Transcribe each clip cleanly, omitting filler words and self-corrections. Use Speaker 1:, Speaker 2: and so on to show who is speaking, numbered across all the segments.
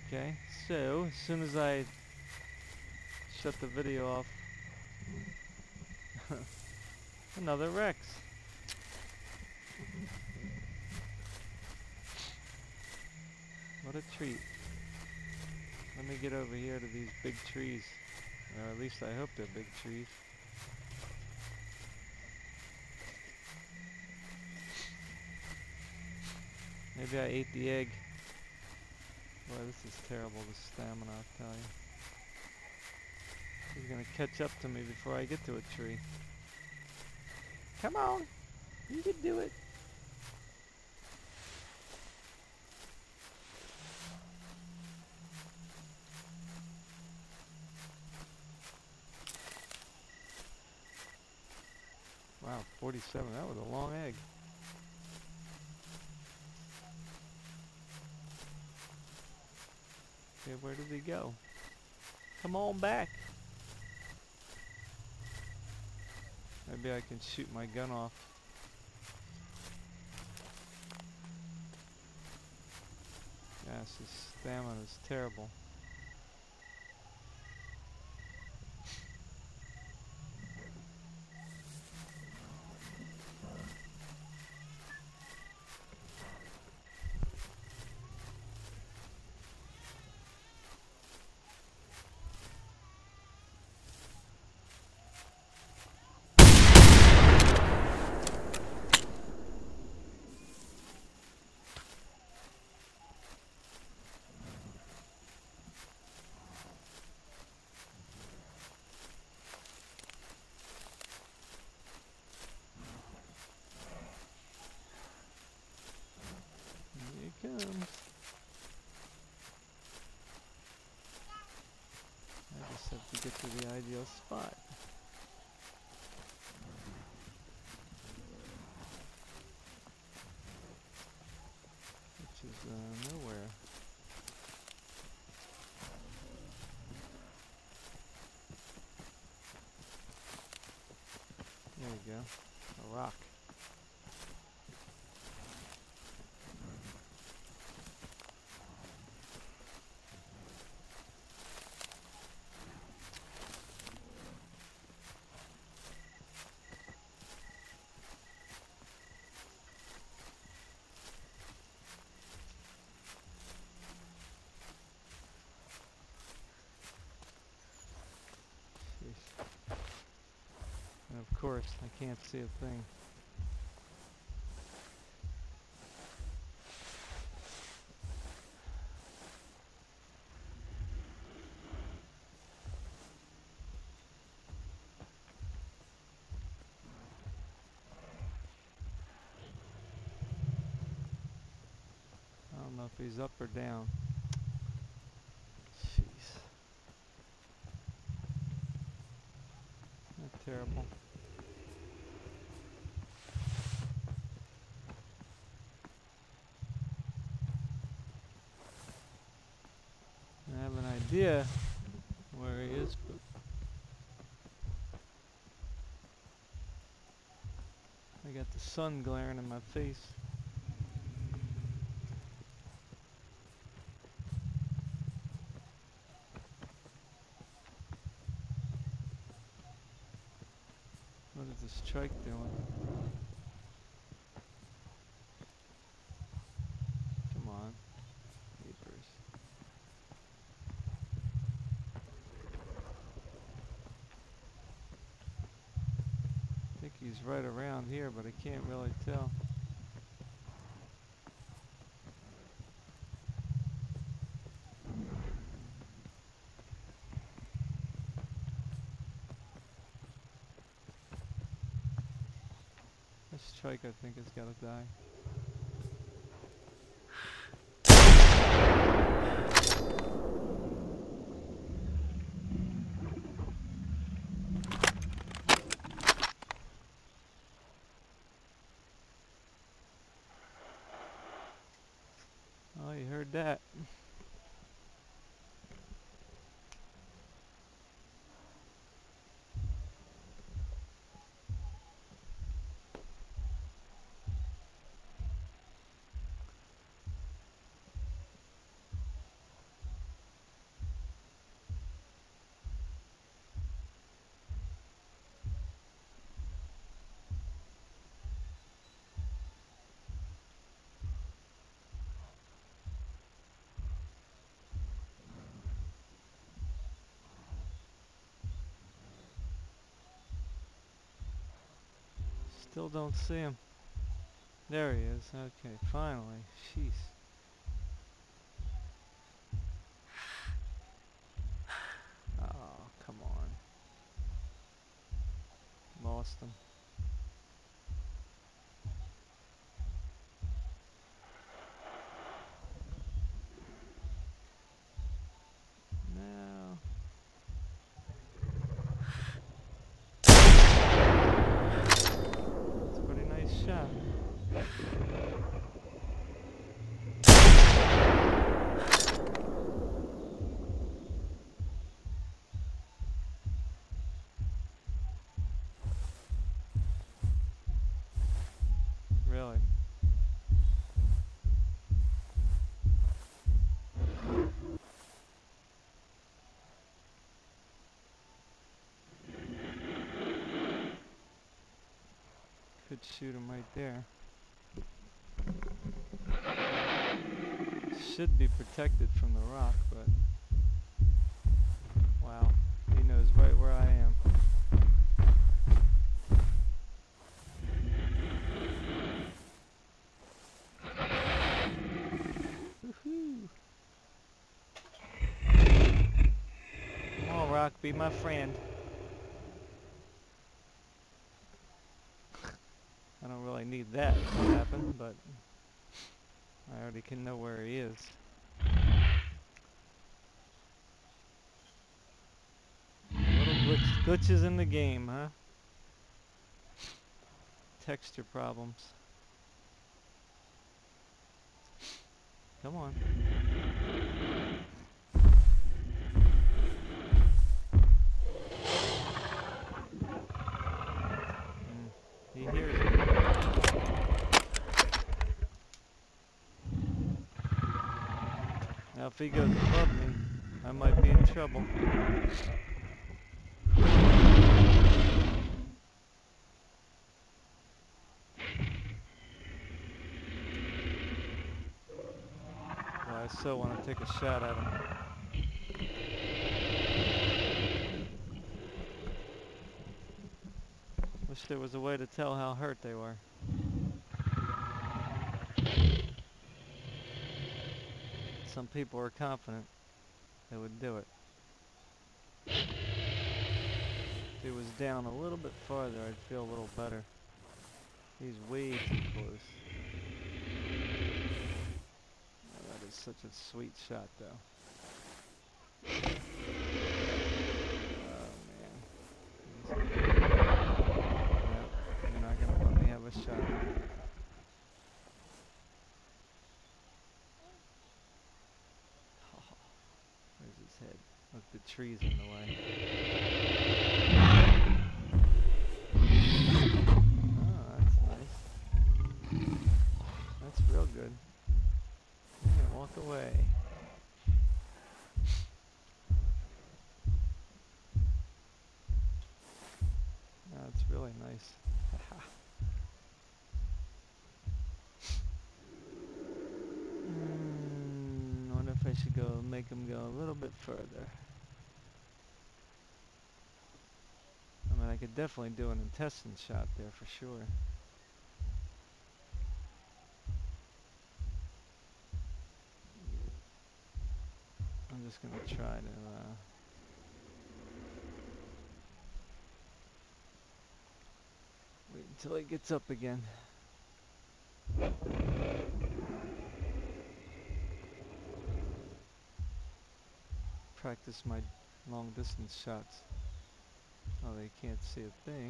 Speaker 1: Okay, so as soon as I shut the video off, another Rex. What a treat. Let me get over here to these big trees. Or at least I hope they're big trees. Maybe I ate the egg. Boy, this is terrible, this stamina, I'll tell you. He's gonna catch up to me before I get to a tree. Come on! You can do it! Wow, 47. That was a long egg. Okay, where did he go? Come on back! Maybe I can shoot my gun off. Yes, his stamina is terrible. Here he comes. I just have to get to the ideal spot. Which is nowhere. There we go. A rock. And of course, I can't see a thing. I don't know if he's up or down. Jeez. That's terrible. I have an idea where he is, but I got the sun glaring in my face. What is this trike doing? Come on. Papers. I think he's right around here, but I can't really tell. This trike, I think, has got to die. Oh, you heard that. Still don't see him. There he is. Okay, finally. Jeez. Oh, come on. Lost him. No. That's a pretty nice shot. Really. Could shoot him right there. Should be protected from the rock, but wow, he knows right where I am. Woohoo! Come on, rock, be my friend. I don't really need that to happen, but I already can know where he is. Little glitches in the game, huh? Texture problems. Come on. He hears me. Now if he goes above me, I might be in trouble. Well, I so want to take a shot at him. Wish there was a way to tell how hurt they were. Some people are confident they would do it. If he was down a little bit farther, I'd feel a little better. He's way too close. Oh, that is such a sweet shot, though. Oh, man. Nope, you're not going to let me have a shot. Where's his head? Look, the tree's in the way. Oh, that's nice. That's real good. Yeah, walk away. That's really nice. Wonder if I should go make him go a little bit further. I mean, I could definitely do an intestine shot there for sure. I'm just gonna try to wait until he gets up again. Practice my long distance shots. Oh, they can't see a thing.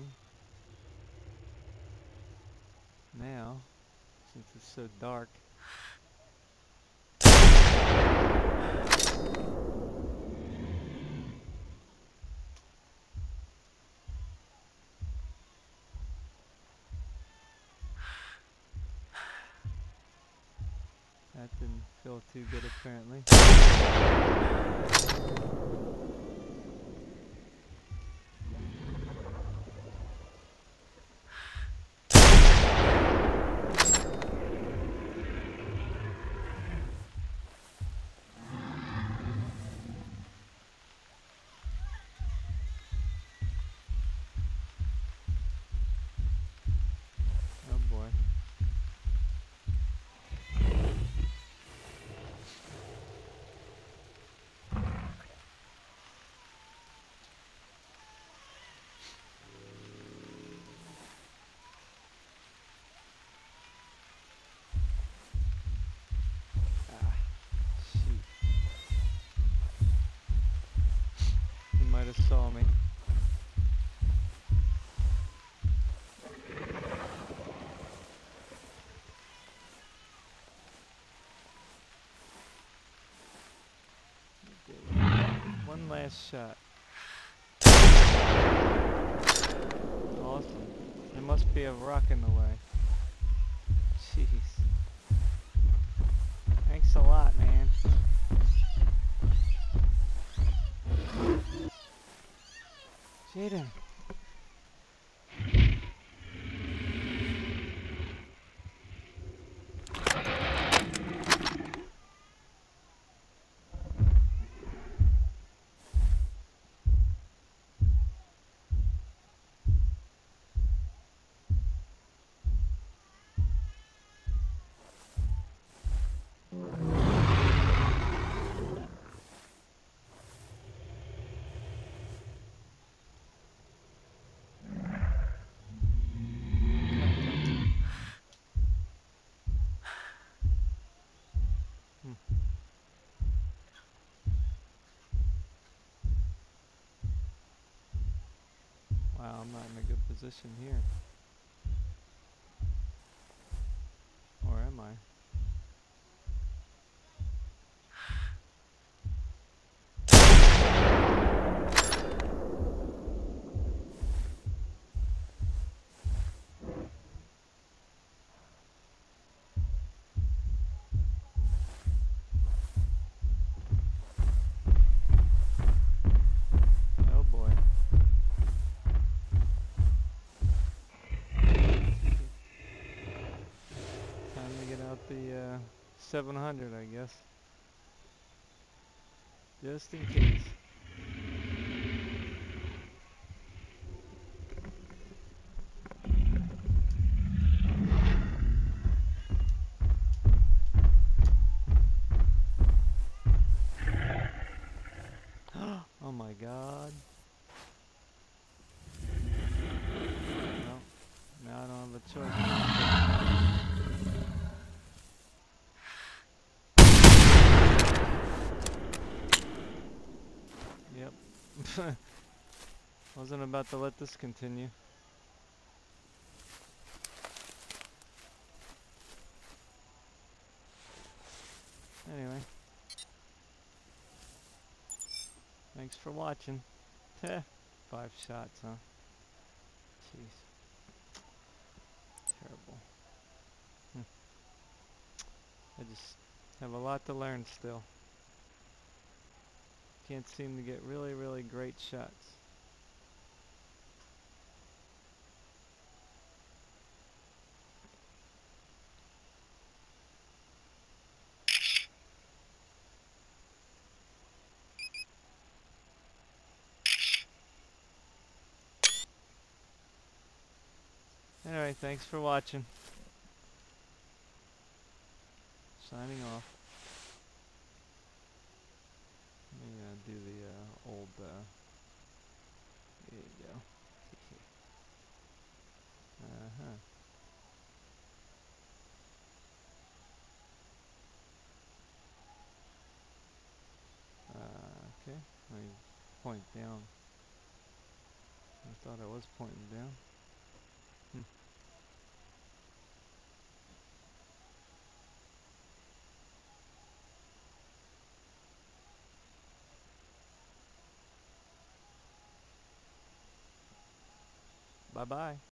Speaker 1: Now, since it's so dark. That didn't feel too good apparently. might have saw me. One last shot. Awesome. There must be a rock in the way. Jeez. Thanks a lot, man. Jaden. Wow, I'm not in a good position here. Or am I? Oh boy. Time to get out the 700, I guess. Just in case. Oh my god. No, now I don't have a choice. Yep. Wasn't about to let this continue. Anyway. Thanks for watching. 5 shots, huh? Jeez. Terrible. I just have a lot to learn still. Can't seem to get really, really great shots. Anyway, thanks for watching. Signing off. Let me do the old, there you go. Uh-huh. Okay, let me point down. I thought I was pointing down. Bye-bye.